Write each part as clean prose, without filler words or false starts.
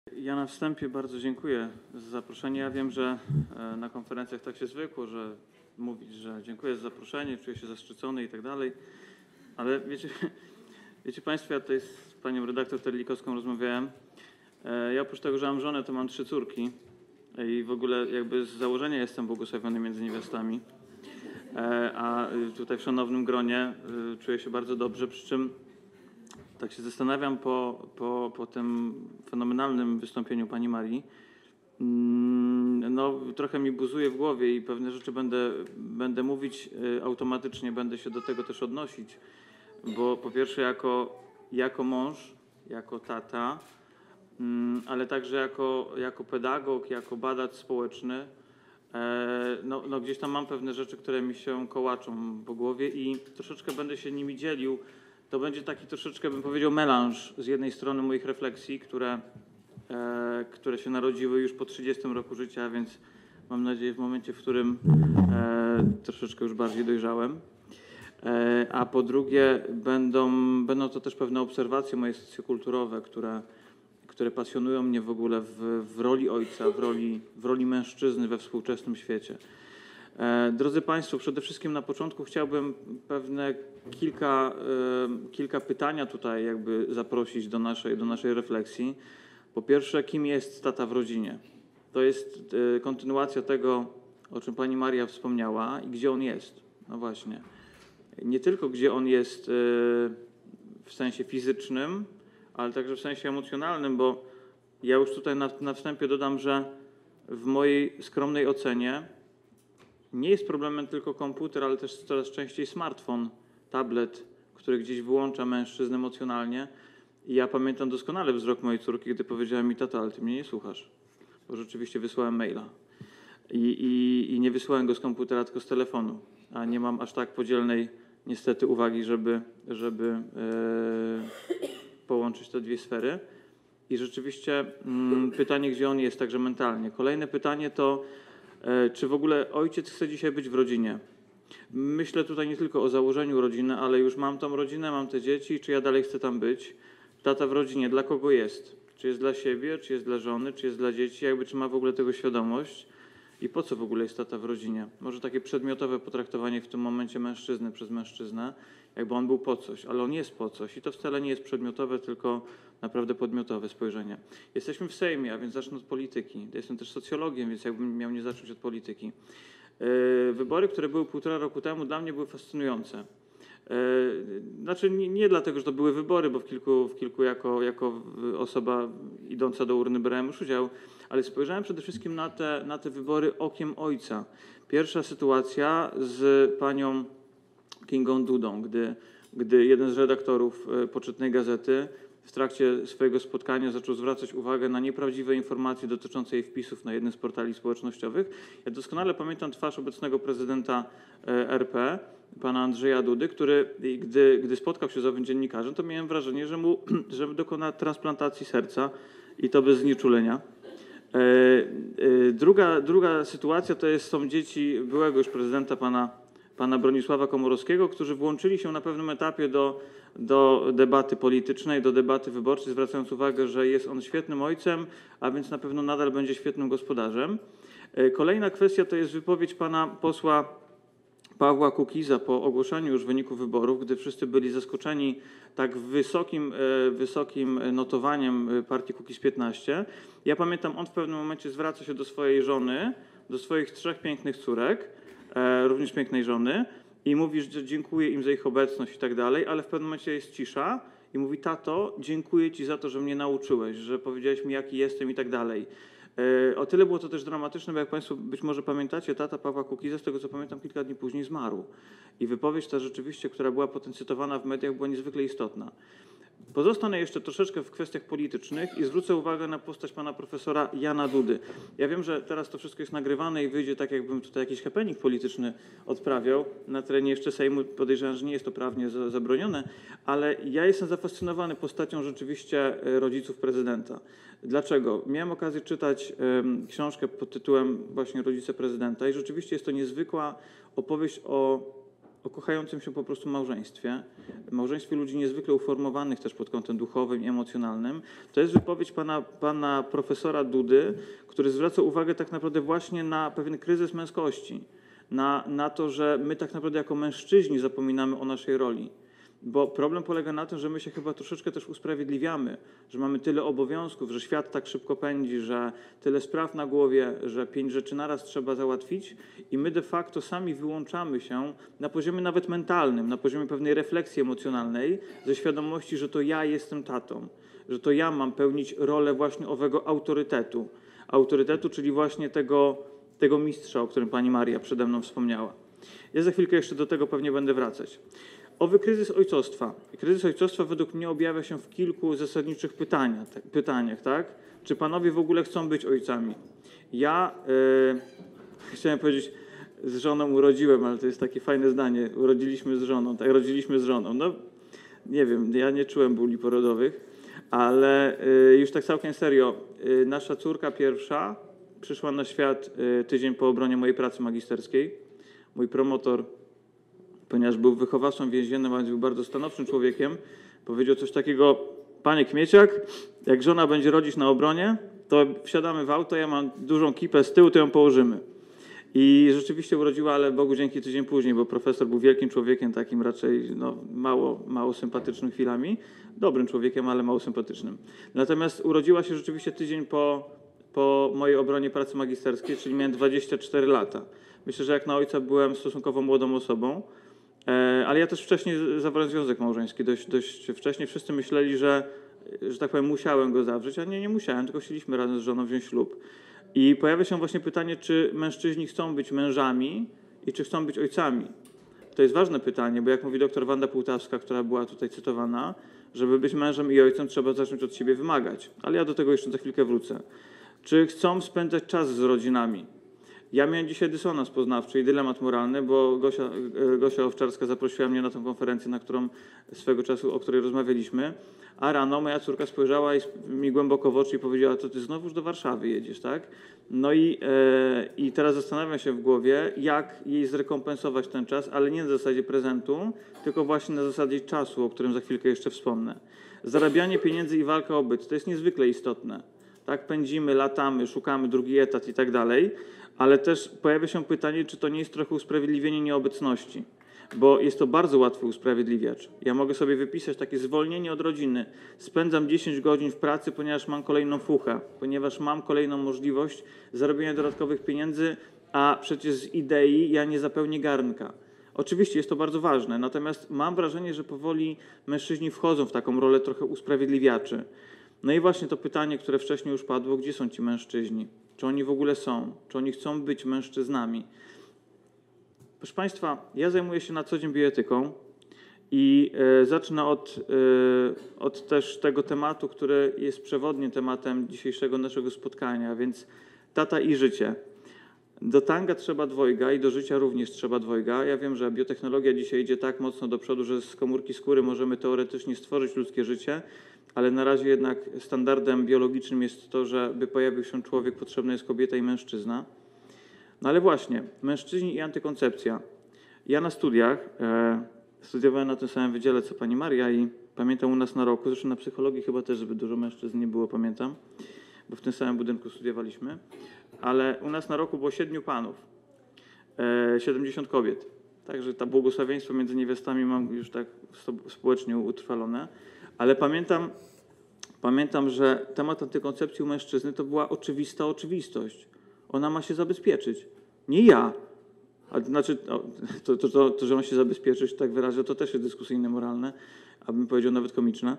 Ja na wstępie bardzo dziękuję za zaproszenie. Ja wiem, że na konferencjach tak się zwykło, że mówić, że dziękuję za zaproszenie, czuję się zaszczycony i tak dalej, ale wiecie Państwo, ja tutaj z panią redaktor Terlikowską rozmawiałem. Ja oprócz tego, że mam żonę, to mam 3 córki i w ogóle jakby z założenia jestem błogosławiony między niewiastami, a tutaj w szanownym gronie czuję się bardzo dobrze, przy czym tak się zastanawiam po tym fenomenalnym wystąpieniu pani Marii. No, trochę mi buzuje w głowie i pewne rzeczy będę mówić automatycznie, będę się do tego też odnosić, bo po pierwsze jako mąż, jako tata, ale także jako pedagog, jako badacz społeczny, no gdzieś tam mam pewne rzeczy, które mi się kołaczą po głowie i troszeczkę będę się nimi dzielił. To będzie taki troszeczkę, bym powiedział, melanż z jednej strony moich refleksji, które się narodziły już po 30 roku życia, więc mam nadzieję w momencie, w którym troszeczkę już bardziej dojrzałem. A po drugie będą to też pewne obserwacje moje socjokulturowe, które pasjonują mnie w ogóle w roli ojca, w roli mężczyzny we współczesnym świecie. Drodzy Państwo, przede wszystkim na początku chciałbym pewne kilka pytania tutaj jakby zaprosić do naszej refleksji. Po pierwsze, kim jest tata w rodzinie? To jest kontynuacja tego, o czym pani Maria wspomniała i gdzie on jest. No właśnie. Nie tylko gdzie on jest w sensie fizycznym, ale także w sensie emocjonalnym, bo ja już tutaj na wstępie dodam, że w mojej skromnej ocenie nie jest problemem tylko komputer, ale też coraz częściej smartfon, tablet, który gdzieś wyłącza mężczyznę emocjonalnie. I ja pamiętam doskonale wzrok mojej córki, gdy powiedziała mi: tato, ale ty mnie nie słuchasz. Bo rzeczywiście wysłałem maila. I nie wysłałem go z komputera, tylko z telefonu. A nie mam aż tak podzielnej niestety uwagi, żeby połączyć te dwie sfery. I rzeczywiście pytanie, gdzie on jest także mentalnie. Kolejne pytanie to, czy w ogóle ojciec chce dzisiaj być w rodzinie? Myślę tutaj nie tylko o założeniu rodziny, ale już mam tą rodzinę, mam te dzieci, czy ja dalej chcę tam być? Tata w rodzinie, dla kogo jest? Czy jest dla siebie, czy jest dla żony, czy jest dla dzieci? Czy ma w ogóle tego świadomość? I po co w ogóle jest tata w rodzinie? Może takie przedmiotowe potraktowanie w tym momencie mężczyzny przez mężczyznę, jakby on był po coś, ale on jest po coś i to wcale nie jest przedmiotowe, tylko naprawdę podmiotowe spojrzenie. Jesteśmy w Sejmie, a więc zacznę od polityki. Ja jestem też socjologiem, więc jakbym miał nie zacząć od polityki. Wybory, które były 1,5 roku temu, dla mnie były fascynujące. Znaczy nie dlatego, że to były wybory, bo w kilku jako osoba idąca do urny brałem już udział, ale spojrzałem przede wszystkim na te wybory okiem ojca. Pierwsza sytuacja z panią Kingą Dudą, gdy jeden z redaktorów poczytnej gazety w trakcie swojego spotkania zaczął zwracać uwagę na nieprawdziwe informacje dotyczące jej wpisów na jednym z portali społecznościowych. Ja doskonale pamiętam twarz obecnego prezydenta RP, pana Andrzeja Dudy, który gdy spotkał się z owym dziennikarzem, to miałem wrażenie, że dokona transplantacji serca i to bez znieczulenia. Druga sytuacja są dzieci byłego już prezydenta pana Bronisława Komorowskiego, którzy włączyli się na pewnym etapie do debaty politycznej, do debaty wyborczej, zwracając uwagę, że jest on świetnym ojcem, a więc na pewno nadal będzie świetnym gospodarzem. Kolejna kwestia to jest wypowiedź pana posła Pawła Kukiza po ogłoszeniu już wyników wyborów, gdy wszyscy byli zaskoczeni tak wysokim notowaniem partii Kukiz-15. Ja pamiętam, on w pewnym momencie zwraca się do swojej żony, do swoich 3 pięknych córek, również pięknej żony, i mówi, że dziękuję im za ich obecność i tak dalej, ale w pewnym momencie jest cisza i mówi: tato, dziękuję ci za to, że mnie nauczyłeś, że powiedziałeś mi, jaki jestem i tak dalej. O tyle było to też dramatyczne, bo jak Państwo być może pamiętacie, tata Pawła Kukiza, z tego co pamiętam, kilka dni później zmarł. I wypowiedź ta rzeczywiście, która była potem cytowana w mediach, była niezwykle istotna. Pozostanę jeszcze troszeczkę w kwestiach politycznych i zwrócę uwagę na postać pana profesora Jana Dudy. Ja wiem, że teraz to wszystko jest nagrywane i wyjdzie tak, jakbym tutaj jakiś happening polityczny odprawiał na terenie jeszcze Sejmu. Podejrzewam, że nie jest to prawnie zabronione, ale ja jestem zafascynowany postacią rzeczywiście rodziców prezydenta. Dlaczego? Miałem okazję czytać książkę pod tytułem właśnie Rodzice prezydenta i rzeczywiście jest to niezwykła opowieść o o kochającym się po prostu małżeństwie ludzi niezwykle uformowanych też pod kątem duchowym i emocjonalnym. To jest wypowiedź pana profesora Dudy, który zwraca uwagę tak naprawdę właśnie na pewien kryzys męskości, na to, że my tak naprawdę jako mężczyźni zapominamy o naszej roli. Bo problem polega na tym, że my się chyba troszeczkę też usprawiedliwiamy, że mamy tyle obowiązków, że świat tak szybko pędzi, że tyle spraw na głowie, że 5 rzeczy naraz trzeba załatwić i my de facto sami wyłączamy się na poziomie nawet mentalnym, na poziomie pewnej refleksji emocjonalnej ze świadomości, że to ja jestem tatą, że to ja mam pełnić rolę właśnie owego autorytetu, czyli właśnie tego mistrza, o którym pani Maria przede mną wspomniała. Ja za chwilkę jeszcze do tego pewnie będę wracać. Owy kryzys ojcostwa. Kryzys ojcostwa według mnie objawia się w kilku zasadniczych pytaniach, tak? Czy panowie w ogóle chcą być ojcami? Ja chciałem powiedzieć, z żoną urodziłem, ale to jest takie fajne zdanie. Rodziliśmy z żoną. No, nie wiem, ja nie czułem bóli porodowych, ale już tak całkiem serio. Nasza córka pierwsza przyszła na świat tydzień po obronie mojej pracy magisterskiej. Mój promotor, ponieważ był wychowawcą więziennym, a więc był bardzo stanowczym człowiekiem, powiedział coś takiego: panie Kmieciak, jak żona będzie rodzić na obronie, to wsiadamy w auto, ja mam dużą kipę z tyłu, to ją położymy. I rzeczywiście urodziła, ale Bogu dzięki tydzień później, bo profesor był wielkim człowiekiem, takim raczej mało sympatycznym chwilami. Dobrym człowiekiem, ale mało sympatycznym. Natomiast urodziła się rzeczywiście tydzień po mojej obronie pracy magisterskiej, czyli miałem 24 lata. Myślę, że jak na ojca byłem stosunkowo młodą osobą, ale ja też wcześniej zawarłem związek małżeński, dość wcześnie. Wszyscy myśleli, że tak powiem, musiałem go zawrzeć, a nie musiałem, tylko chcieliśmy razem z żoną wziąć ślub. I pojawia się właśnie pytanie, czy mężczyźni chcą być mężami i czy chcą być ojcami. To jest ważne pytanie, bo jak mówi doktor Wanda Półtawska, która była tutaj cytowana, żeby być mężem i ojcem trzeba zacząć od siebie wymagać. Ale ja do tego jeszcze za chwilkę wrócę. Czy chcą spędzać czas z rodzinami? Ja miałem dzisiaj dysonans poznawczy i dylemat moralny, bo Gosia Owczarska zaprosiła mnie na tę konferencję, swego czasu, o której rozmawialiśmy, a rano moja córka spojrzała mi głęboko w oczy i powiedziała: to ty znowuż do Warszawy jedziesz, tak? No i teraz zastanawiam się w głowie, jak jej zrekompensować ten czas, ale nie na zasadzie prezentu, tylko właśnie na zasadzie czasu, o którym za chwilkę jeszcze wspomnę. Zarabianie pieniędzy i walka o byt, to jest niezwykle istotne. Tak, pędzimy, latamy, szukamy drugi etat i tak dalej, ale też pojawia się pytanie, czy to nie jest trochę usprawiedliwienie nieobecności, bo jest to bardzo łatwy usprawiedliwiacz. Ja mogę sobie wypisać takie zwolnienie od rodziny. Spędzam 10 godzin w pracy, ponieważ mam kolejną fuchę, ponieważ mam kolejną możliwość zarobienia dodatkowych pieniędzy, a przecież z idei ja nie zapełnię garnka. Oczywiście jest to bardzo ważne, natomiast mam wrażenie, że powoli mężczyźni wchodzą w taką rolę trochę usprawiedliwiaczy. No i właśnie to pytanie, które wcześniej już padło, gdzie są ci mężczyźni? Czy oni w ogóle są? Czy oni chcą być mężczyznami? Proszę Państwa, ja zajmuję się na co dzień bioetyką i zacznę od też tego tematu, który jest przewodnim tematem dzisiejszego naszego spotkania, więc tata i życie. Do tanga trzeba dwojga i do życia również trzeba dwojga. Ja wiem, że biotechnologia dzisiaj idzie tak mocno do przodu, że z komórki skóry możemy teoretycznie stworzyć ludzkie życie, ale na razie jednak standardem biologicznym jest to, że by pojawił się człowiek, potrzebna jest kobieta i mężczyzna. No ale właśnie, mężczyźni i antykoncepcja. Ja na studiach studiowałem na tym samym wydziale co pani Maria i pamiętam u nas na roku, zresztą na psychologii chyba też zbyt dużo mężczyzn nie było, pamiętam, bo w tym samym budynku studiowaliśmy, ale u nas na roku było 7 panów, 70 kobiet. Także to błogosławieństwo między niewiastami mam już tak społecznie utrwalone, ale pamiętam, że temat antykoncepcji u mężczyzny to była oczywista oczywistość. Ona ma się zabezpieczyć. Nie ja. A to znaczy, to, że on się zabezpieczyć, tak wyrażę, to też jest dyskusyjne, moralne, abym powiedział nawet komiczne,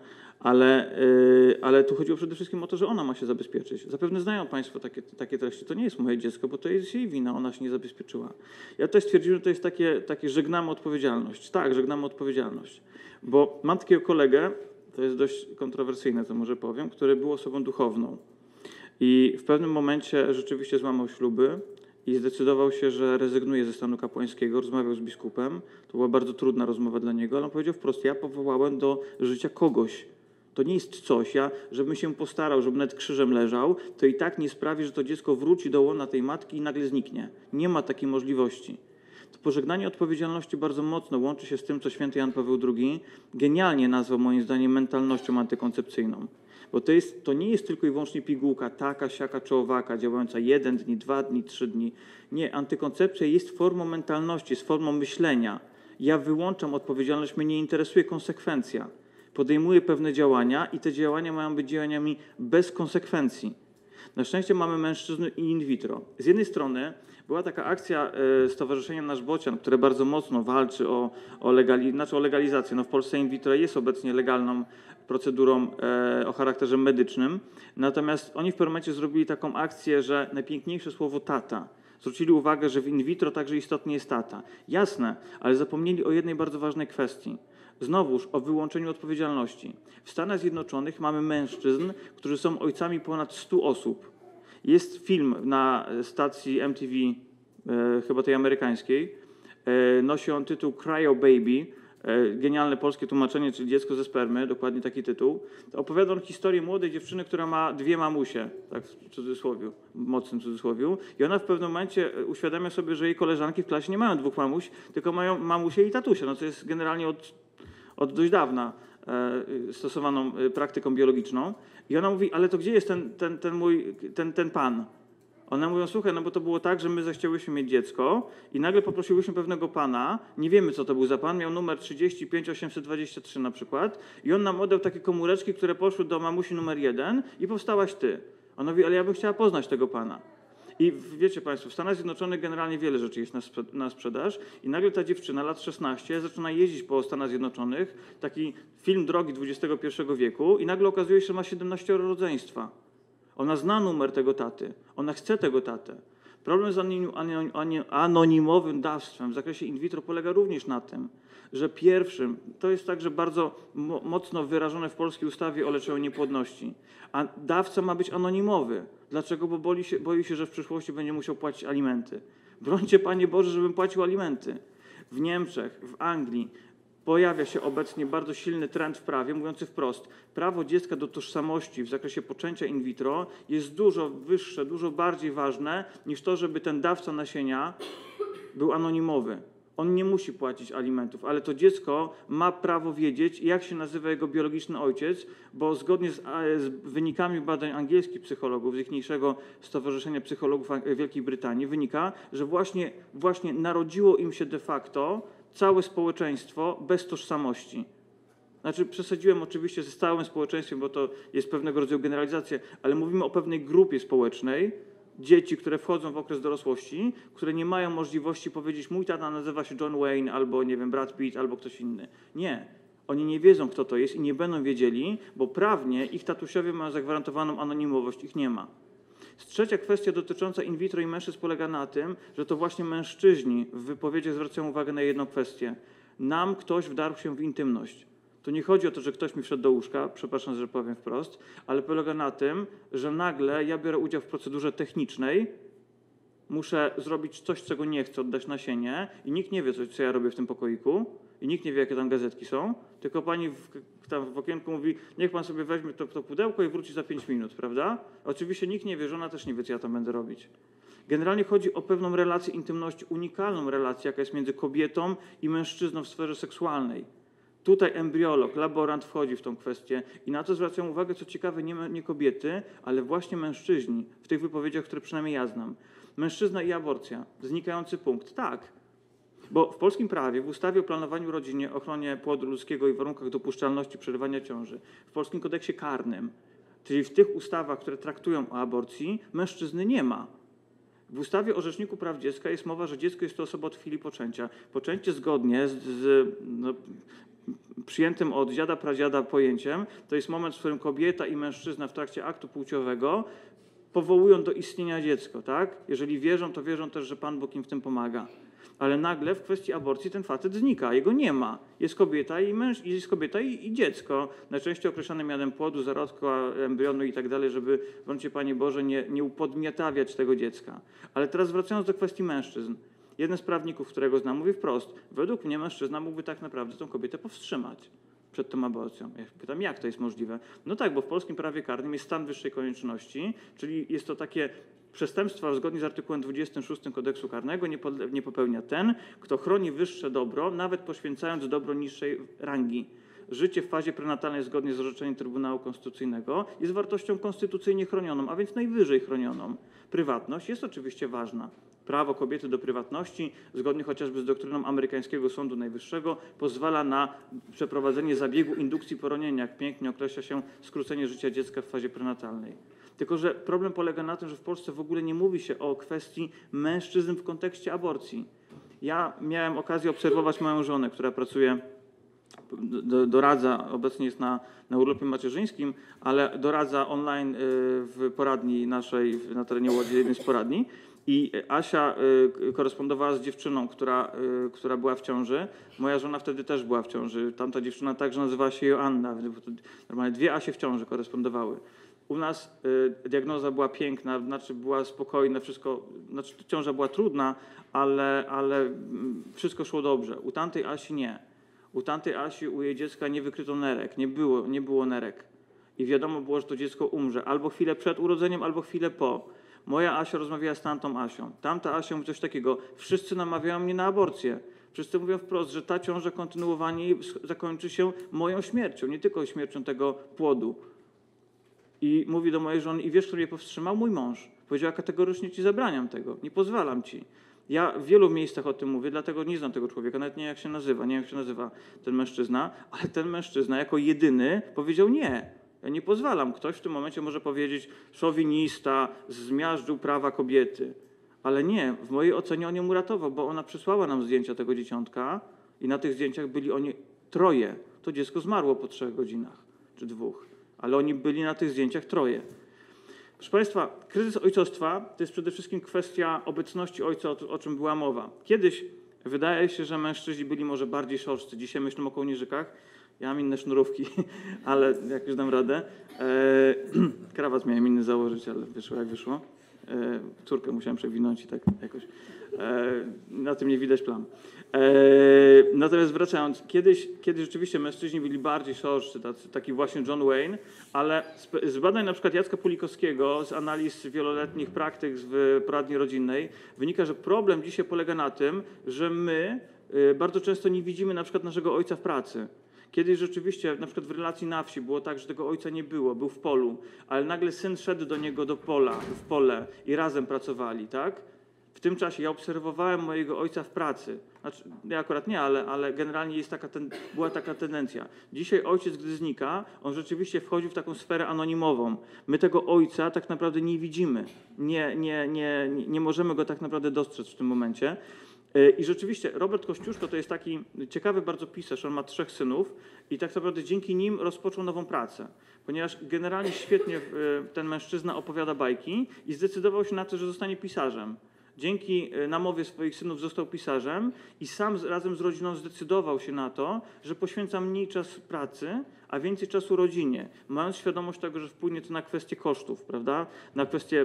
ale tu chodziło przede wszystkim o to, że ona ma się zabezpieczyć. Zapewne znają Państwo takie treści. To nie jest moje dziecko, bo to jest jej wina, ona się nie zabezpieczyła. Ja też stwierdziłem, że to jest takie żegnamy odpowiedzialność. Tak, żegnamy odpowiedzialność. Bo mam takiego kolegę, to jest dość kontrowersyjne, to może powiem, który był osobą duchowną. I w pewnym momencie rzeczywiście złamał śluby i zdecydował się, że rezygnuje ze stanu kapłańskiego, rozmawiał z biskupem. To była bardzo trudna rozmowa dla niego, ale on powiedział wprost: ja powołałem do życia kogoś. To nie jest coś, żebym się postarał, żeby nawet krzyżem leżał, to i tak nie sprawi, że to dziecko wróci do łona tej matki i nagle zniknie. Nie ma takiej możliwości. To pożegnanie odpowiedzialności bardzo mocno łączy się z tym, co święty Jan Paweł II genialnie nazwał moim zdaniem mentalnością antykoncepcyjną. Bo to nie jest tylko i wyłącznie pigułka taka, siaka czy owaka, działająca 1 dzień, 2 dni, 3 dni. Nie, antykoncepcja jest formą mentalności, jest formą myślenia. Ja wyłączam odpowiedzialność, mnie nie interesuje konsekwencja. Podejmuję pewne działania i te działania mają być działaniami bez konsekwencji. Na szczęście mamy mężczyzn i in vitro. Z jednej strony była taka akcja Stowarzyszenia Nasz Bocian, które bardzo mocno walczy o legalizację. No w Polsce in vitro jest obecnie legalną procedurą o charakterze medycznym. Natomiast oni w pewnym momencie zrobili taką akcję, że najpiękniejsze słowo tata. Zwrócili uwagę, że w in vitro także istotnie jest tata. Jasne, ale zapomnieli o jednej bardzo ważnej kwestii. Znowuż o wyłączeniu odpowiedzialności. W Stanach Zjednoczonych mamy mężczyzn, którzy są ojcami ponad 100 osób. Jest film na stacji MTV, chyba tej amerykańskiej. Nosi on tytuł Cryo Baby. Genialne polskie tłumaczenie, czyli dziecko ze spermy, dokładnie taki tytuł. Opowiada on historię młodej dziewczyny, która ma 2 mamusie, tak w cudzysłowiu, mocnym cudzysłowiu. I ona w pewnym momencie uświadamia sobie, że jej koleżanki w klasie nie mają 2 mamuś, tylko mają mamusię i tatusia, no co jest generalnie od dość dawna stosowaną praktyką biologiczną. I ona mówi, ale to gdzie jest ten pan? One mówią, słuchaj, no bo to było tak, że my zechciałyśmy mieć dziecko i nagle poprosiłyśmy pewnego pana, nie wiemy co to był za pan, miał numer 35823 na przykład i on nam oddał takie komóreczki, które poszły do mamusi numer 1 i powstałaś ty. Ona mówi, ale ja bym chciała poznać tego pana. I wiecie Państwo, w Stanach Zjednoczonych generalnie wiele rzeczy jest na sprzedaż i nagle ta dziewczyna, lat 16, zaczyna jeździć po Stanach Zjednoczonych, taki film drogi XXI wieku i nagle okazuje się, że ma 17 rodzeństwa. Ona zna numer tego taty, ona chce tego tatę. Problem z anonimowym dawstwem w zakresie in vitro polega również na tym, że pierwszym, to jest także bardzo mocno wyrażone w polskiej ustawie o leczeniu niepłodności, a dawca ma być anonimowy. Dlaczego? Bo boi się, że w przyszłości będzie musiał płacić alimenty. Brońcie, Panie Boże, żebym płacił alimenty. W Niemczech, w Anglii pojawia się obecnie bardzo silny trend w prawie, mówiący wprost, prawo dziecka do tożsamości w zakresie poczęcia in vitro jest dużo wyższe, dużo bardziej ważne niż to, żeby ten dawca nasienia był anonimowy. On nie musi płacić alimentów, ale to dziecko ma prawo wiedzieć, jak się nazywa jego biologiczny ojciec, bo zgodnie z wynikami badań angielskich psychologów, z ichniejszego Stowarzyszenia Psychologów Wielkiej Brytanii, wynika, że właśnie narodziło im się de facto całe społeczeństwo bez tożsamości. Znaczy przesadziłem oczywiście ze całym społeczeństwem, bo to jest pewnego rodzaju generalizacja, ale mówimy o pewnej grupie społecznej, dzieci, które wchodzą w okres dorosłości, które nie mają możliwości powiedzieć, mój tata nazywa się John Wayne, albo nie wiem, Brad Pitt, albo ktoś inny. Nie. Oni nie wiedzą, kto to jest i nie będą wiedzieli, bo prawnie ich tatusiowie mają zagwarantowaną anonimowość, ich nie ma. Trzecia kwestia dotycząca in vitro i mężczyzn polega na tym, że to właśnie mężczyźni w wypowiedziach zwracają uwagę na jedną kwestię. Nam ktoś wdarł się w intymność. Tu nie chodzi o to, że ktoś mi wszedł do łóżka, przepraszam, że powiem wprost, ale polega na tym, że nagle ja biorę udział w procedurze technicznej, muszę zrobić coś, czego nie chcę, oddać nasienie i nikt nie wie, co ja robię w tym pokoiku i nikt nie wie, jakie tam gazetki są, tylko pani tam w okienku mówi, niech pan sobie weźmie to pudełko i wróci za 5 minut, prawda? Oczywiście nikt nie wie, żona też nie wie, co ja tam będę robić. Generalnie chodzi o pewną relację intymności, unikalną relację, jaka jest między kobietą i mężczyzną w sferze seksualnej. Tutaj embriolog, laborant wchodzi w tą kwestię i na to zwracają uwagę, co ciekawe, nie kobiety, ale właśnie mężczyźni, w tych wypowiedziach, które przynajmniej ja znam. Mężczyzna i aborcja, znikający punkt. Tak, bo w polskim prawie, w ustawie o planowaniu rodziny, ochronie płodu ludzkiego i warunkach dopuszczalności przerywania ciąży, w polskim kodeksie karnym, czyli w tych ustawach, które traktują o aborcji, mężczyzny nie ma. W ustawie o Rzeczniku Praw Dziecka jest mowa, że dziecko jest to osoba od chwili poczęcia. Poczęcie zgodnie z przyjętym od dziada, pradziada pojęciem, to jest moment, w którym kobieta i mężczyzna w trakcie aktu płciowego powołują do istnienia dziecko, tak? Jeżeli wierzą, to wierzą też, że Pan Bóg im w tym pomaga. Ale nagle w kwestii aborcji ten facet znika, jego nie ma. Jest kobieta i dziecko, najczęściej określane mianem płodu, zarodka, embrionu i tak dalej, żeby, bądźcie Panie Boże, nie upodmiotawiać tego dziecka. Ale teraz wracając do kwestii mężczyzn. Jeden z prawników, którego znam, mówi wprost, według mnie mężczyzna mógłby tak naprawdę tą kobietę powstrzymać przed tą aborcją. Ja pytam, jak to jest możliwe? No tak, bo w polskim prawie karnym jest stan wyższej konieczności, czyli jest to takie Przestępstwa zgodnie z artykułem 26 Kodeksu Karnego nie popełnia ten, kto chroni wyższe dobro, nawet poświęcając dobro niższej rangi. Życie w fazie prenatalnej zgodnie z orzeczeniem Trybunału Konstytucyjnego jest wartością konstytucyjnie chronioną, a więc najwyżej chronioną. Prywatność jest oczywiście ważna. Prawo kobiety do prywatności, zgodnie chociażby z doktryną amerykańskiego Sądu Najwyższego, pozwala na przeprowadzenie zabiegu indukcji poronienia, jak pięknie określa się skrócenie życia dziecka w fazie prenatalnej. Tylko że problem polega na tym, że w Polsce w ogóle nie mówi się o kwestii mężczyzn w kontekście aborcji. Ja miałem okazję obserwować moją żonę, która pracuje, doradza, obecnie jest na urlopie macierzyńskim, ale doradza online w poradni naszej na terenie Łodzi, jednej z poradni. I Asia korespondowała z dziewczyną, która była w ciąży. Moja żona wtedy też była w ciąży. Tamta dziewczyna także nazywała się Joanna. Normalnie dwie Asie w ciąży korespondowały. U nas diagnoza była piękna, znaczy była spokojna, wszystko, znaczy ciąża była trudna, ale wszystko szło dobrze. U tamtej Asi nie. U tamtej Asi, u jej dziecka nie wykryto nerek, nie było nerek. I wiadomo było, że to dziecko umrze albo chwilę przed urodzeniem, albo chwilę po. Moja Asia rozmawiała z tamtą Asią. Tamta Asia mówi coś takiego: wszyscy namawiają mnie na aborcję. Wszyscy mówią wprost, że ta ciąża, kontynuowanie jej zakończy się moją śmiercią, nie tylko śmiercią tego płodu. I mówi do mojej żony: i wiesz, kto mnie powstrzymał? Mój mąż. Powiedziała: kategorycznie ci zabraniam tego, nie pozwalam ci. Ja w wielu miejscach o tym mówię, dlatego nie znam tego człowieka, nawet nie wiem, jak się nazywa, nie wiem, jak się nazywa ten mężczyzna, ale ten mężczyzna jako jedyny powiedział: nie. Ja nie pozwalam. Ktoś w tym momencie może powiedzieć: szowinista, zmiażdżył prawa kobiety. Ale nie, w mojej ocenie on ją uratował, bo ona przysłała nam zdjęcia tego dzieciątka i na tych zdjęciach byli oni troje. To dziecko zmarło po 3 godzinach, czy 2, ale oni byli na tych zdjęciach troje. Proszę Państwa, kryzys ojcostwa to jest przede wszystkim kwestia obecności ojca, o czym była mowa. Kiedyś wydaje się, że mężczyźni byli może bardziej szorscy. Dzisiaj myślę o kołnierzykach. Ja mam inne sznurówki, ale jak już dam radę. Krawat miałem inny założyć, ale wyszło jak wyszło. Córkę musiałem przewinąć i tak jakoś. Na tym nie widać plam. Natomiast wracając, kiedyś rzeczywiście mężczyźni byli bardziej szorstcy, taki właśnie John Wayne, ale z badań na przykład Jacka Pulikowskiego, z analiz wieloletnich praktyk w poradni rodzinnej wynika, że problem dzisiaj polega na tym, że my bardzo często nie widzimy na przykład naszego ojca w pracy. Kiedyś rzeczywiście, na przykład w relacji na wsi było tak, że tego ojca nie było, był w polu, ale nagle syn szedł do niego w pole i razem pracowali, tak? W tym czasie ja obserwowałem mojego ojca w pracy. Znaczy, ja akurat nie, ale generalnie jest była taka tendencja. Dzisiaj ojciec, gdy znika, on rzeczywiście wchodzi w taką sferę anonimową. My tego ojca tak naprawdę nie widzimy. Nie możemy go tak naprawdę dostrzec w tym momencie. I rzeczywiście Robert Kościuszko to jest taki ciekawy bardzo pisarz, on ma 3 synów i tak naprawdę dzięki nim rozpoczął nową pracę, ponieważ generalnie świetnie ten mężczyzna opowiada bajki i zdecydował się na to, że zostanie pisarzem. Dzięki namowie swoich synów został pisarzem i sam razem z rodziną zdecydował się na to, że poświęca mniej czasu pracy, a więcej czasu rodzinie, mając świadomość tego, że wpłynie to na kwestie kosztów, prawda? Na kwestie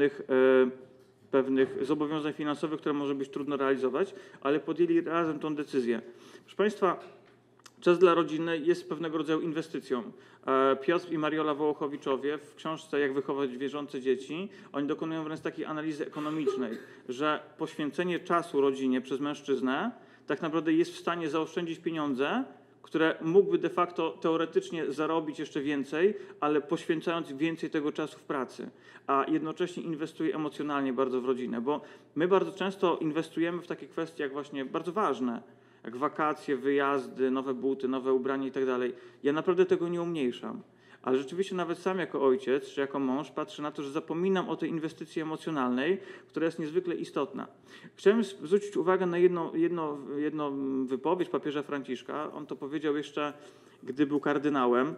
pewnych zobowiązań finansowych, które może być trudno realizować, ale podjęli razem tą decyzję. Proszę Państwa, czas dla rodziny jest pewnego rodzaju inwestycją. Piotr i Mariola Wołochowiczowie w książce Jak wychować wierzące dzieci, oni dokonują wręcz takiej analizy ekonomicznej, że poświęcenie czasu rodzinie przez mężczyznę tak naprawdę jest w stanie zaoszczędzić pieniądze, które mógłby de facto teoretycznie zarobić jeszcze więcej, ale poświęcając więcej tego czasu w pracy, a jednocześnie inwestuje emocjonalnie bardzo w rodzinę, bo my bardzo często inwestujemy w takie kwestie jak właśnie bardzo ważne, jak wakacje, wyjazdy, nowe buty, nowe ubranie i tak dalej. Ja naprawdę tego nie umniejszam, ale rzeczywiście nawet sam jako ojciec czy jako mąż patrzę na to, że zapominam o tej inwestycji emocjonalnej, która jest niezwykle istotna. Chciałem zwrócić uwagę na jedną wypowiedź papieża Franciszka. On to powiedział jeszcze, gdy był kardynałem.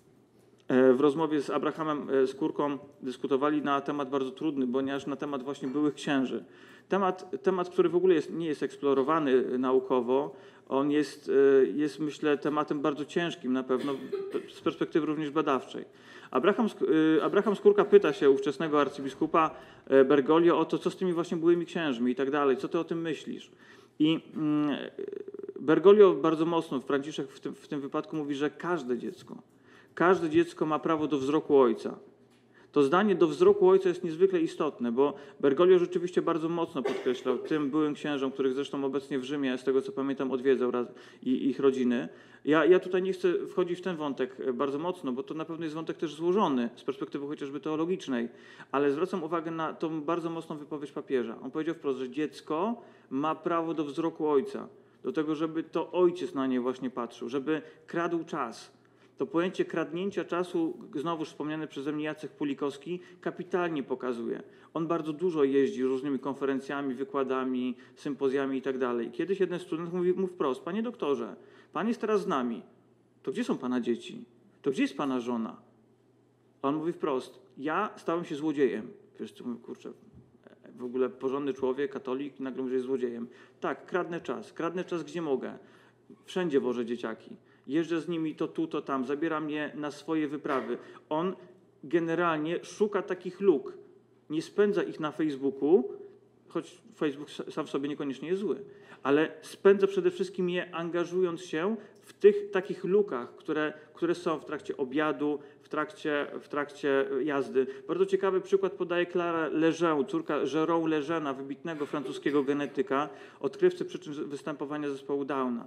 W rozmowie z Abrahamem Skórką dyskutowali na temat bardzo trudny, ponieważ na temat właśnie byłych księży. Temat, który w ogóle nie jest eksplorowany naukowo, on jest myślę tematem bardzo ciężkim na pewno z perspektywy również badawczej. Abraham Skórka pyta się ówczesnego arcybiskupa Bergoglio o to, co z tymi właśnie byłymi księżmi i tak dalej, co ty o tym myślisz? I Bergoglio bardzo mocno, Franciszek w tym wypadku mówi, że każde dziecko ma prawo do wzroku ojca. To zdanie do wzroku ojca jest niezwykle istotne, bo Bergoglio rzeczywiście bardzo mocno podkreślał tym byłym księżom, których zresztą obecnie w Rzymie, z tego co pamiętam, odwiedzał i ich rodziny. Ja tutaj nie chcę wchodzić w ten wątek bardzo mocno, bo to na pewno jest wątek też złożony z perspektywy chociażby teologicznej, ale zwracam uwagę na tą bardzo mocną wypowiedź papieża. On powiedział wprost, że dziecko ma prawo do wzroku ojca, do tego, żeby to ojciec na nie właśnie patrzył, żeby kradł czas. To pojęcie kradnięcia czasu, znowuż wspomniany przeze mnie Jacek Pulikowski, kapitalnie pokazuje. On bardzo dużo jeździ różnymi konferencjami, wykładami, sympozjami i tak dalej. Kiedyś jeden student mówi wprost: panie doktorze, pan jest teraz z nami, to gdzie są pana dzieci? To gdzie jest pana żona? A on mówi wprost: ja stałem się złodziejem. Wiesz, kurczę, w ogóle porządny człowiek, katolik, nagle mówi, że jest złodziejem. Tak, kradnę czas gdzie mogę. Wszędzie wożę dzieciaki. Jeżdżę z nimi to tu, to tam, zabieram je na swoje wyprawy. On generalnie szuka takich luk. Nie spędza ich na Facebooku, choć Facebook sam w sobie niekoniecznie jest zły, ale spędza przede wszystkim je angażując się w tych takich lukach, które są w trakcie obiadu, w trakcie jazdy. Bardzo ciekawy przykład podaje Clara Lejeune, córka Jérôme Legena, wybitnego francuskiego genetyka, odkrywcy przyczyn występowania zespołu Downa.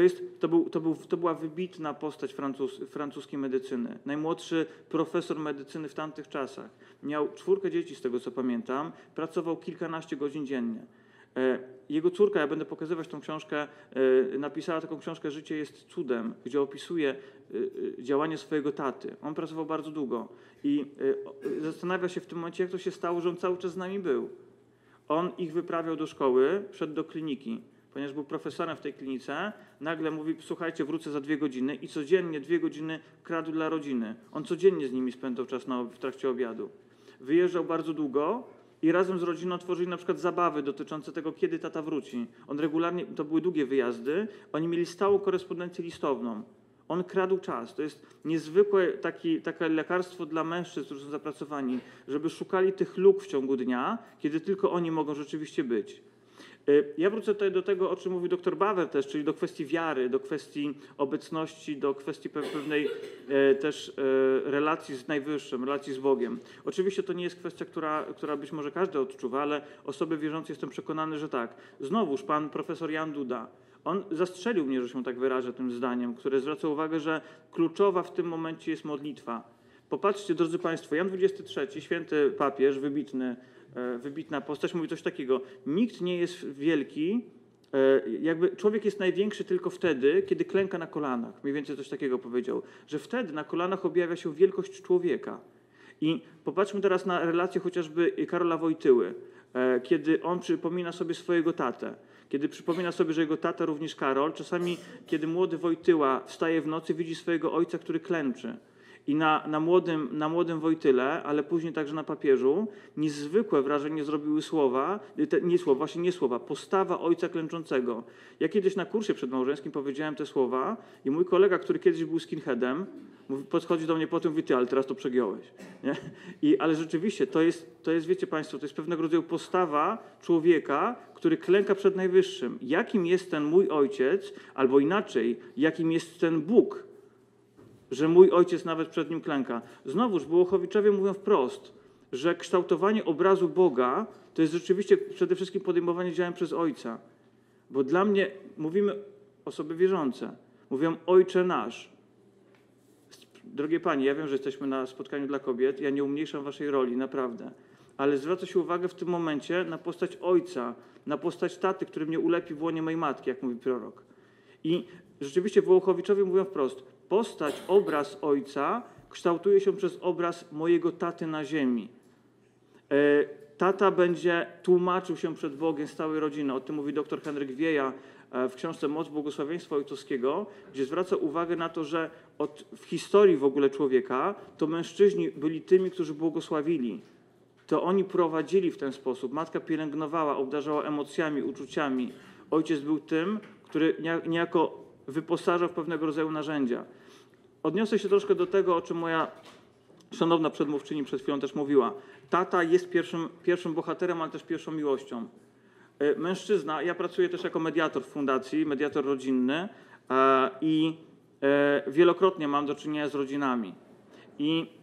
To była wybitna postać francuskiej medycyny. Najmłodszy profesor medycyny w tamtych czasach. Miał 4 dzieci, z tego co pamiętam, pracował kilkanaście godzin dziennie. Jego córka, ja będę pokazywać tą książkę, napisała taką książkę „Życie jest cudem”, gdzie opisuje działanie swojego taty. On pracował bardzo długo i zastanawia się w tym momencie, jak to się stało, że on cały czas z nami był. On ich wyprawiał do szkoły, szedł do kliniki, ponieważ był profesorem w tej klinice, nagle mówi: słuchajcie, wrócę za 2 godziny i codziennie 2 godziny kradł dla rodziny. On codziennie z nimi spędzał czas w trakcie obiadu. Wyjeżdżał bardzo długo i razem z rodziną tworzyli na przykład zabawy dotyczące tego, kiedy tata wróci. On regularnie, to były długie wyjazdy, oni mieli stałą korespondencję listowną. On kradł czas. To jest niezwykłe takie lekarstwo dla mężczyzn, którzy są zapracowani, żeby szukali tych luk w ciągu dnia, kiedy tylko oni mogą rzeczywiście być. Ja wrócę tutaj do tego, o czym mówił dr Bauer też, czyli do kwestii wiary, do kwestii obecności, do kwestii pewnej też relacji z Najwyższym, relacji z Bogiem. Oczywiście to nie jest kwestia, która być może każdy odczuwa, ale osoby wierzące, jestem przekonany, że tak. Znowuż pan profesor Jan Duda, on zastrzelił mnie, że się tak wyrażę tym zdaniem, które zwraca uwagę, że kluczowa w tym momencie jest modlitwa. Popatrzcie, drodzy państwo, Jan XXIII, święty papież, wybitna postać, mówi coś takiego: nikt nie jest wielki, człowiek jest największy tylko wtedy, kiedy klęka na kolanach. Mniej więcej coś takiego powiedział, że wtedy na kolanach objawia się wielkość człowieka. I popatrzmy teraz na relację chociażby Karola Wojtyły, kiedy on przypomina sobie swojego tatę. Kiedy przypomina sobie, że jego tata, również Karol, czasami kiedy młody Wojtyła wstaje w nocy, widzi swojego ojca, który klęczy. I na młodym Wojtyle, ale później także na papieżu, niezwykłe wrażenie zrobiły postawa ojca klęczącego. Ja kiedyś na kursie przedmałżeńskim powiedziałem te słowa i mój kolega, który kiedyś był skinheadem, podchodzi do mnie potem i mówi: ty, ale teraz to przegiąłeś. Nie? Ale rzeczywiście to jest, wiecie państwo, to jest pewnego rodzaju postawa człowieka, który klęka przed Najwyższym. Jakim jest ten mój ojciec, albo inaczej, jakim jest ten Bóg, że mój ojciec nawet przed nim klęka. Znowuż Bołchowiczowie mówią wprost, że kształtowanie obrazu Boga to jest rzeczywiście przede wszystkim podejmowanie działań przez Ojca. Bo dla mnie, mówimy osoby wierzące, mówią: Ojcze nasz. Drogie Panie, ja wiem, że jesteśmy na spotkaniu dla kobiet, ja nie umniejszam waszej roli, naprawdę. Ale zwraca się uwagę w tym momencie na postać Ojca, na postać taty, który mnie ulepi w łonie mojej matki, jak mówi prorok. I rzeczywiście Wołochowiczowie mówią wprost: postać, obraz Ojca kształtuje się przez obraz mojego taty na ziemi. Tata będzie tłumaczył się przed Bogiem z całej rodziny. O tym mówi dr Henryk Wieja w książce Moc Błogosławieństwa Ojcowskiego, gdzie zwraca uwagę na to, że w historii w ogóle człowieka to mężczyźni byli tymi, którzy błogosławili. To oni prowadzili w ten sposób. Matka pielęgnowała, obdarzała emocjami, uczuciami. Ojciec był tym, który niejako wyposażał w pewnego rodzaju narzędzia. Odniosę się troszkę do tego, o czym moja szanowna przedmówczyni przed chwilą też mówiła. Tata jest pierwszym bohaterem, ale też pierwszą miłością. Mężczyzna, ja pracuję też jako mediator w fundacji, mediator rodzinny i wielokrotnie mam do czynienia z rodzinami. I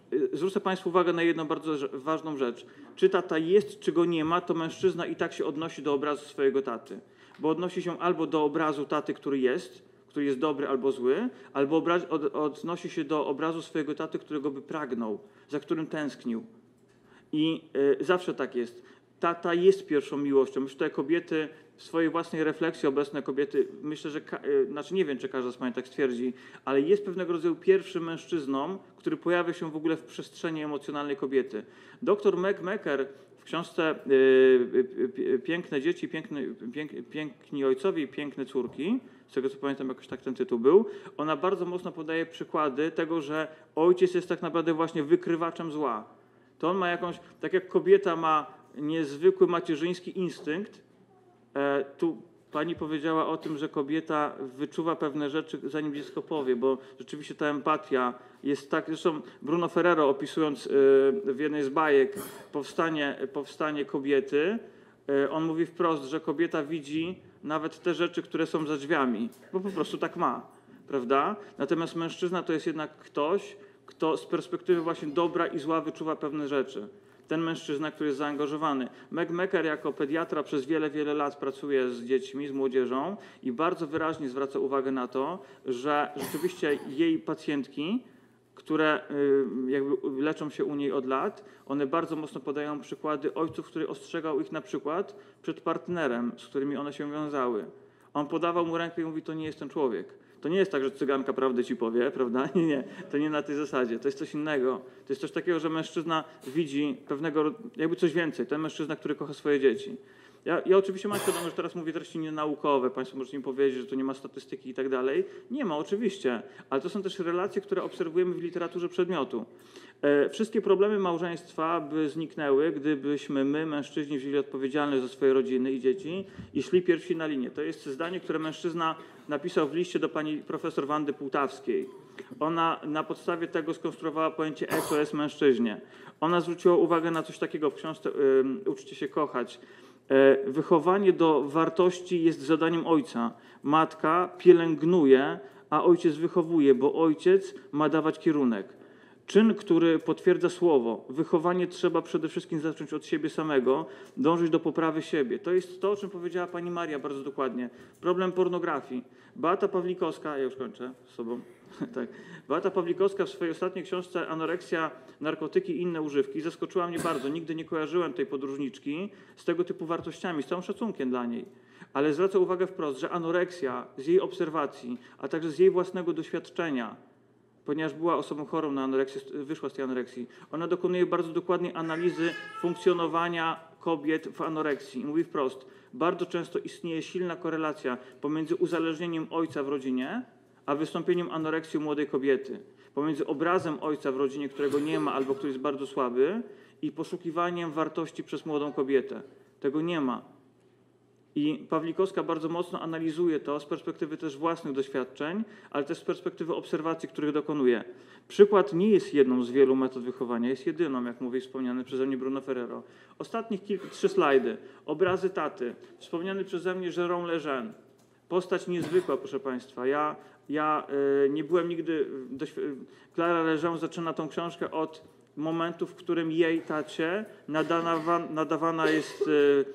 zwrócę Państwu uwagę na jedną bardzo ważną rzecz. Czy tata jest, czy go nie ma, to mężczyzna i tak się odnosi do obrazu swojego taty. Bo odnosi się albo do obrazu taty, który jest dobry albo zły, albo odnosi się do obrazu swojego taty, którego by pragnął, za którym tęsknił. I zawsze tak jest. Tata jest pierwszą miłością. Myślę, że kobiety w swojej własnej refleksji, obecne kobiety, myślę, że, znaczy nie wiem, czy każda z pań tak stwierdzi, ale jest pewnego rodzaju pierwszym mężczyzną, który pojawia się w ogóle w przestrzeni emocjonalnej kobiety. Dr Meg Mecker w książce Piękne dzieci, piękni ojcowie i piękne córki, z tego co pamiętam jakoś tak ten tytuł był, ona bardzo mocno podaje przykłady tego, że ojciec jest tak naprawdę właśnie wykrywaczem zła. To on ma jakąś, tak jak kobieta ma niezwykły macierzyński instynkt, tu pani powiedziała o tym, że kobieta wyczuwa pewne rzeczy, zanim dziecko powie, bo rzeczywiście ta empatia jest tak, zresztą Bruno Ferrero, opisując w jednej z bajek powstanie kobiety, on mówi wprost, że kobieta widzi nawet te rzeczy, które są za drzwiami, bo po prostu tak ma, prawda? Natomiast mężczyzna to jest jednak ktoś, kto z perspektywy właśnie dobra i zła wyczuwa pewne rzeczy. Ten mężczyzna, który jest zaangażowany. Meg Mecker jako pediatra przez wiele, wiele lat pracuje z dziećmi, z młodzieżą i bardzo wyraźnie zwraca uwagę na to, że rzeczywiście jej pacjentki, które jakby leczą się u niej od lat, one bardzo mocno podają przykłady ojców, który ostrzegał ich na przykład przed partnerem, z którymi one się wiązały. On podawał mu rękę i mówi, to nie jest ten człowiek. To nie jest tak, że cyganka prawdę ci powie, prawda? Nie, to nie na tej zasadzie. To jest coś innego. To jest coś takiego, że mężczyzna widzi pewnego, jakby coś więcej. Ten mężczyzna, który kocha swoje dzieci. Ja oczywiście mam świadomość, że teraz mówię treści nienaukowe. Państwo możecie mi powiedzieć, że tu nie ma statystyki i tak dalej. Nie ma, oczywiście. Ale to są też relacje, które obserwujemy w literaturze przedmiotu. Wszystkie problemy małżeństwa by zniknęły, gdybyśmy my, mężczyźni, wzięli odpowiedzialność za swoje rodziny i dzieci i szli pierwsi na linię. To jest zdanie, które mężczyzna napisał w liście do pani profesor Wandy Półtawskiej. Ona na podstawie tego skonstruowała pojęcie SOS mężczyźnie. Ona zwróciła uwagę na coś takiego w książce Uczcie się kochać. Wychowanie do wartości jest zadaniem ojca. Matka pielęgnuje, a ojciec wychowuje, bo ojciec ma dawać kierunek. Czyn, który potwierdza słowo. Wychowanie trzeba przede wszystkim zacząć od siebie samego, dążyć do poprawy siebie. To jest to, o czym powiedziała pani Maria bardzo dokładnie. Problem pornografii. Beata Pawlikowska, ja już kończę z sobą. Tak. Beata Pawlikowska w swojej ostatniej książce Anoreksja, narkotyki i inne używki zaskoczyła mnie bardzo. Nigdy nie kojarzyłem tej podróżniczki z tego typu wartościami, z całym szacunkiem dla niej. Ale zwraca uwagę wprost, że anoreksja z jej obserwacji, a także z jej własnego doświadczenia, ponieważ była osobą chorą na anoreksję, wyszła z tej anoreksji. Ona dokonuje bardzo dokładnej analizy funkcjonowania kobiet w anoreksji. I mówi wprost, bardzo często istnieje silna korelacja pomiędzy uzależnieniem ojca w rodzinie, a wystąpieniem anoreksji u młodej kobiety. Pomiędzy obrazem ojca w rodzinie, którego nie ma albo który jest bardzo słaby, i poszukiwaniem wartości przez młodą kobietę. Tego nie ma. I Pawlikowska bardzo mocno analizuje to z perspektywy też własnych doświadczeń, ale też z perspektywy obserwacji, których dokonuje. Przykład nie jest jedną z wielu metod wychowania, jest jedyną, jak mówi wspomniany przeze mnie Bruno Ferrero. Ostatnich 3 slajdy. Obrazy taty. Wspomniany przeze mnie Jérôme Lejeune. Postać niezwykła, proszę Państwa. Ja nie byłem nigdy... Clara Lejeune zaczyna tą książkę od momentu, w którym jej tacie nadawana jest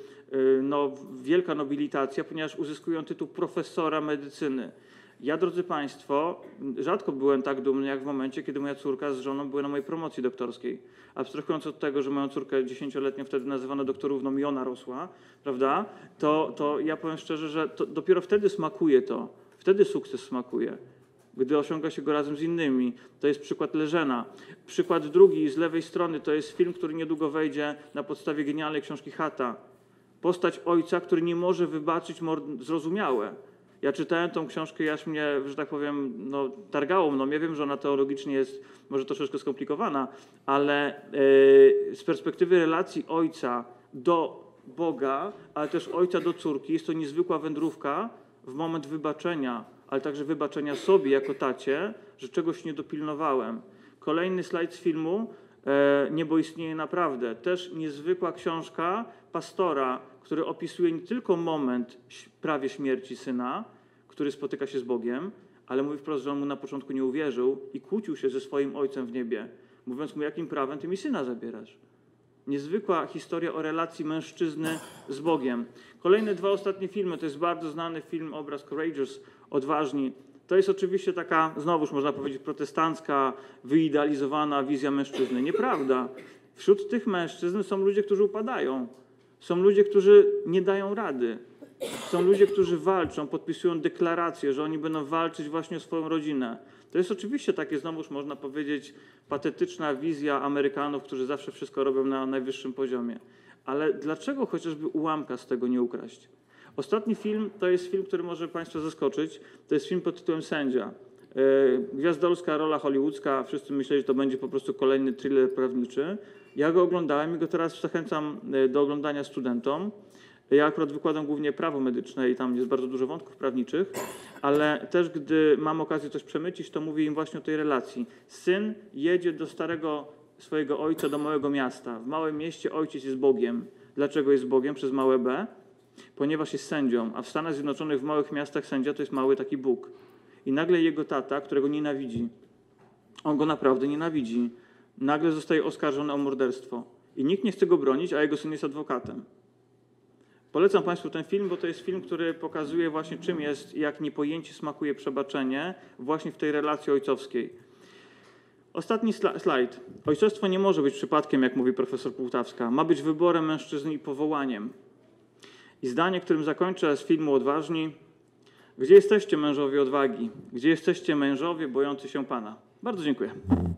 wielka nobilitacja, ponieważ uzyskują tytuł profesora medycyny. Ja, drodzy Państwo, rzadko byłem tak dumny, jak w momencie, kiedy moja córka z żoną były na mojej promocji doktorskiej. Abstrahując od tego, że moją córkę 10-letnią wtedy nazywano doktorówną i ona rosła, prawda, to ja powiem szczerze, że to dopiero wtedy smakuje to. Wtedy sukces smakuje, gdy osiąga się go razem z innymi. To jest przykład Leżena. Przykład drugi z lewej strony to jest film, który niedługo wejdzie na podstawie genialnej książki Hata. Postać ojca, który nie może wybaczyć zrozumiałe. Ja czytałem tą książkę i aż mnie, że tak powiem, targało mną. Ja wiem, że ona teologicznie jest może troszeczkę skomplikowana, ale z perspektywy relacji ojca do Boga, ale też ojca do córki, jest to niezwykła wędrówka w moment wybaczenia, ale także wybaczenia sobie jako tacie, że czegoś nie dopilnowałem. Kolejny slajd z filmu. Niebo istnieje naprawdę. Też niezwykła książka pastora, który opisuje nie tylko moment prawie śmierci syna, który spotyka się z Bogiem, ale mówi wprost, że on mu na początku nie uwierzył i kłócił się ze swoim ojcem w niebie. mówiąc mu, jakim prawem ty mi syna zabierasz. Niezwykła historia o relacji mężczyzny z Bogiem. Kolejne dwa ostatnie filmy, to jest bardzo znany film, obraz Courageous, Odważni. To jest oczywiście taka, znowuż można powiedzieć, protestancka, wyidealizowana wizja mężczyzny. Nieprawda. Wśród tych mężczyzn są ludzie, którzy upadają. Są ludzie, którzy nie dają rady. Są ludzie, którzy walczą, podpisują deklaracje, że oni będą walczyć właśnie o swoją rodzinę. To jest oczywiście takie, znowuż można powiedzieć, patetyczna wizja Amerykanów, którzy zawsze wszystko robią na najwyższym poziomie. Ale dlaczego chociażby ułamka z tego nie ukraść? Ostatni film to jest film, który może Państwa zaskoczyć. To jest film pod tytułem Sędzia. Gwiazdorska rola hollywoodzka. Wszyscy myśleli, że to będzie po prostu kolejny thriller prawniczy. Ja go oglądałem i go teraz zachęcam do oglądania studentom. Ja akurat wykładam głównie prawo medyczne i tam jest bardzo dużo wątków prawniczych, ale też gdy mam okazję coś przemycić, to mówię im właśnie o tej relacji. Syn jedzie do starego swojego ojca, do małego miasta. W małym mieście ojciec jest Bogiem. Dlaczego jest Bogiem? Przez małe b? Ponieważ jest sędzią, a w Stanach Zjednoczonych w małych miastach sędzia to jest mały taki Bóg. I nagle jego tata, którego nienawidzi, on go naprawdę nienawidzi, nagle zostaje oskarżony o morderstwo. I nikt nie chce go bronić, a jego syn jest adwokatem. Polecam Państwu ten film, bo to jest film, który pokazuje właśnie, czym jest, jak niepojęcie smakuje przebaczenie właśnie w tej relacji ojcowskiej. Ostatni slajd. Ojcostwo nie może być przypadkiem, jak mówi profesor Półtawska. Ma być wyborem mężczyzny i powołaniem. I zdanie, którym zakończę z filmu Odważni. Gdzie jesteście, mężowie odwagi? Gdzie jesteście, mężowie bojący się Pana? Bardzo dziękuję.